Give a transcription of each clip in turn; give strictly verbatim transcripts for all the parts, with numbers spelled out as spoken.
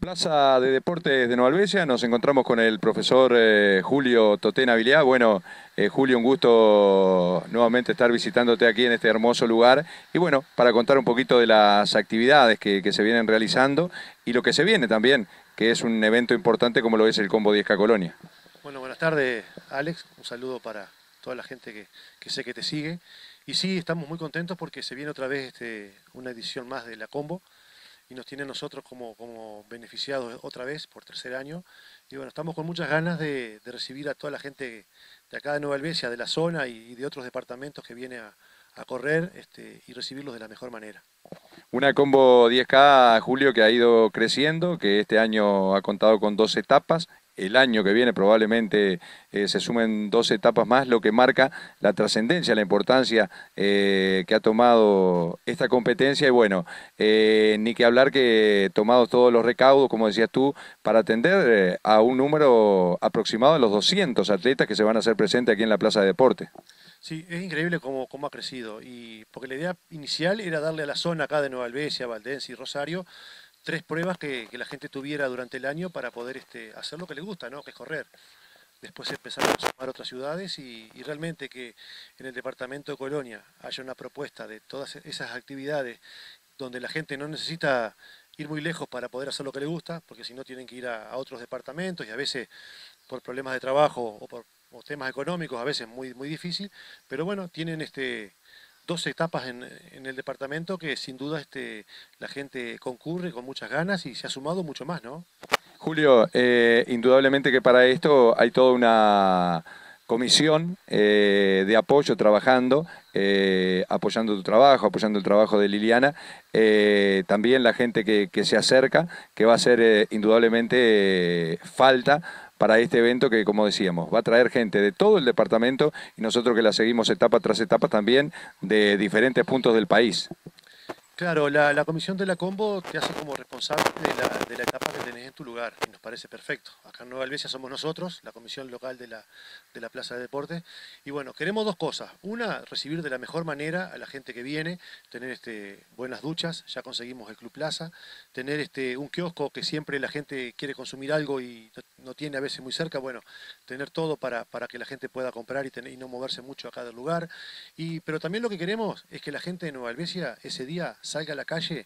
Plaza de Deportes de Nueva Albesia, nos encontramos con el profesor eh, Julio Totena Viliá. Bueno, eh, Julio, un gusto nuevamente estar visitándote aquí en este hermoso lugar. Y bueno, para contar un poquito de las actividades que, que se vienen realizando y lo que se viene también, que es un evento importante como lo es el Combo diez K Colonia. Bueno, buenas tardes, Alex. Un saludo para toda la gente que, que sé que te sigue. Y sí, estamos muy contentos porque se viene otra vez este, una edición más de la Combo y nos tiene a nosotros como, como beneficiados otra vez por tercer año. Y bueno, estamos con muchas ganas de, de recibir a toda la gente de acá de Nueva Albesia, de la zona y, y de otros departamentos que viene a, a correr este, y recibirlos de la mejor manera. Una Combo diez K, Julio, que ha ido creciendo, que este año ha contado con dos etapas. El año que viene probablemente eh, se sumen dos etapas más, lo que marca la trascendencia, la importancia eh, que ha tomado esta competencia. Y bueno, eh, ni que hablar que tomados todos los recaudos, como decías tú, para atender eh, a un número aproximado de los doscientos atletas que se van a hacer presentes aquí en la Plaza de Deportes. Sí, es increíble cómo, cómo ha crecido, y porque la idea inicial era darle a la zona acá de Nueva Albesia, Valdense y Rosario tres pruebas que, que la gente tuviera durante el año para poder este, hacer lo que le gusta, ¿no? Que es correr. Después empezaron a sumar otras ciudades y, y realmente que en el departamento de Colonia haya una propuesta de todas esas actividades donde la gente no necesita ir muy lejos para poder hacer lo que le gusta, porque si no tienen que ir a, a otros departamentos y a veces por problemas de trabajo o por o temas económicos a veces muy, muy difícil, pero bueno, tienen este, dos etapas en, en el departamento que sin duda este, la gente concurre con muchas ganas y se ha sumado mucho más, ¿no? Julio, eh, indudablemente que para esto hay toda una comisión eh, de apoyo trabajando, eh, apoyando tu trabajo, apoyando el trabajo de Liliana, eh, también la gente que, que se acerca, que va a hacer eh, indudablemente eh, falta para este evento que, como decíamos, va a traer gente de todo el departamento y nosotros que la seguimos etapa tras etapa también de diferentes puntos del país. Claro, la, la comisión de la Combo te hace como responsable de la, de la etapa que tenés en tu lugar y nos parece perfecto. Acá en Nueva Albesia somos nosotros, la comisión local de la, de la Plaza de Deportes. Y bueno, queremos dos cosas. Una, recibir de la mejor manera a la gente que viene, tener este, buenas duchas, ya conseguimos el Club Plaza, tener este, un kiosco que siempre la gente quiere consumir algo y no, no tiene a veces muy cerca, bueno, tener todo para, para que la gente pueda comprar y, tener, y no moverse mucho acá del lugar. Y, pero también lo que queremos es que la gente de Nueva Albesia ese día salga a la calle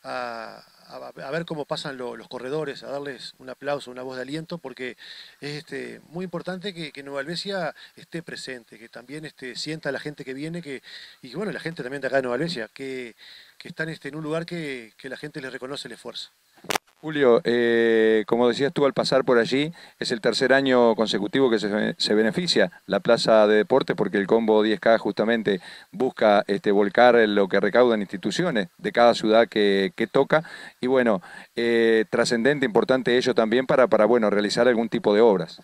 a, a, a ver cómo pasan lo, los corredores, a darles un aplauso, una voz de aliento, porque es este, muy importante que, que Nueva Albesia esté presente, que también este, sienta a la gente que viene, que, y bueno, la gente también de acá de Nueva Albesia, que, que están este, en un lugar que, que la gente les reconoce el esfuerzo. Julio, eh, como decías tú al pasar por allí, es el tercer año consecutivo que se, se beneficia la Plaza de Deportes porque el Combo diez K justamente busca este, volcar lo que recaudan instituciones de cada ciudad que, que toca y bueno, eh, trascendente, importante ello también para, para bueno, realizar algún tipo de obras.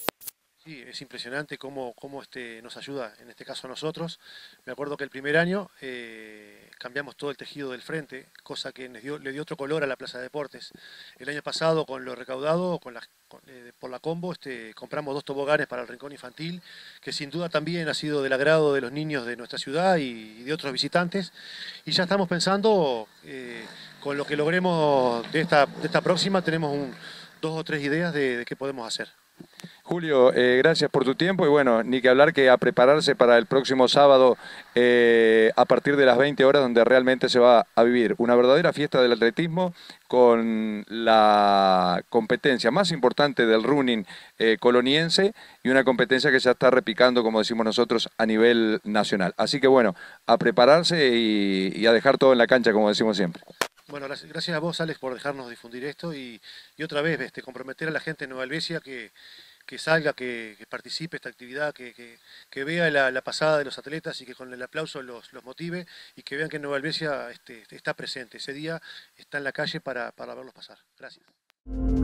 Sí, es impresionante cómo, cómo este, nos ayuda, en este caso a nosotros. Me acuerdo que el primer año eh, cambiamos todo el tejido del frente, cosa que les dio, le dio otro color a la Plaza de Deportes. El año pasado, con lo recaudado con la, con, eh, por la Combo, este, compramos dos toboganes para el rincón infantil, que sin duda también ha sido del agrado de los niños de nuestra ciudad y, y de otros visitantes. Y ya estamos pensando, eh, con lo que logremos de esta, de esta próxima, tenemos un, dos o tres ideas de, de qué podemos hacer. Julio, eh, gracias por tu tiempo y bueno, ni que hablar que a prepararse para el próximo sábado eh, a partir de las veinte horas donde realmente se va a vivir una verdadera fiesta del atletismo con la competencia más importante del running eh, coloniense y una competencia que ya está repicando, como decimos nosotros, a nivel nacional. Así que bueno, a prepararse y, y a dejar todo en la cancha, como decimos siempre. Bueno, gracias a vos, Alex, por dejarnos difundir esto y, y otra vez este, comprometer a la gente de Nueva Albesia que, que salga, que, que participe esta actividad, que, que, que vea la, la, pasada de los atletas y que con el aplauso los, los motive y que vean que Nueva Albesia este, está presente. Ese día está en la calle para, para verlos pasar. Gracias.